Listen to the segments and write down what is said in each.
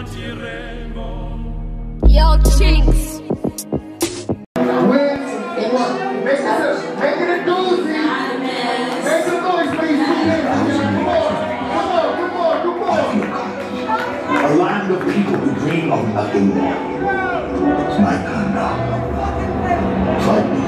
Yo, Chinks. Make it a doozy. Make some noise, please. Come on. A land of people who dream of nothing more. It's my turn now. Fight me.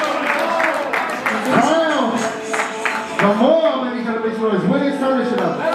Come on, ladies and gentlemen, Williams, turn this shit up.